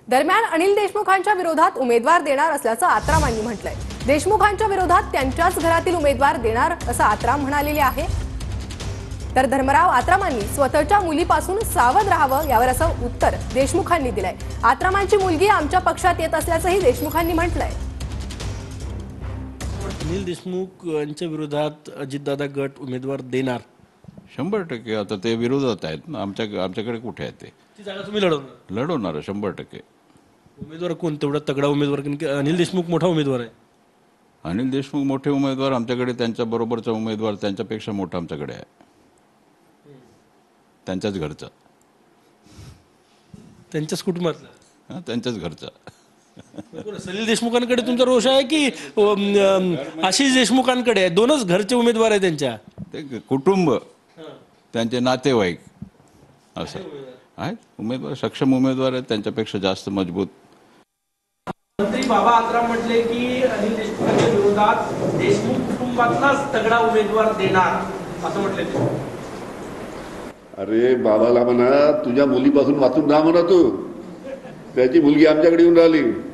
दरम्यान अनिल देशमुखांच्या विरोधात उमेदवार देणार असल्याचं आत्रामांनी म्हटलंय। देशमुखांच्या विरोधात त्यांच्याच घरातील उमेदवार देणार असं आत्राम म्हणालेले आहे। तर धर्मराव आत्रामांनी स्वतःच्या मुलीपासून सावध राहावं यावर असं उत्तर देशमुखांनी दिलंय। आत्रामांची मुलगी आमच्या पक्षात येत असल्याचंही देशमुखांनी म्हटलंय। अनिल देशमुख यांच्या विरोधात अजितदादा गट उमेदवार देणार 100%। आता ते विरोधात आहेत ना, आमच्याकडे कुठे आहे ते? ती जागा तुम्ही लढवणार 100%। उमेदवार कोण तेवढा तगडा उमेदवार? कारण की अनिल देशमुख मोठा उमेदवार आहे। अनिल देशमुख मोठे उमेदवार आमच्याकडे, त्यांच्या बरोबरचा उमेदवार त्यांच्यापेक्षा मोठा आमच्याकडे आहे, त्यांच्याच घरचा, त्यांच्याच कुटुंबातला, त्यांच्याच घरचा। सलील देशमुखांकडे तुमचा रोष आहे की आशिष देशमुखांकडे आहे? दोनच घरचे उमेदवार आहे त्यांच्या, ते कुटुंब, त्यांचे नातेवाईक असं आहेत। उमेदवार सक्षम उमेदवार आहेत, त्यांच्यापेक्षा जास्त मजबूत। मंत्री बाबा आत्राम म्हटले की अनिल देशमुखांच्या विरोधात देशमुख कुटुंबातलाच तगडा उमेदवार देणार असं म्हटले ते। अरे बाबाला म्हणा, तुझ्या मुलीपासून वाचून राहा म्हणा, तू त्याची मुलगी आमच्याकडे येऊन राहिली।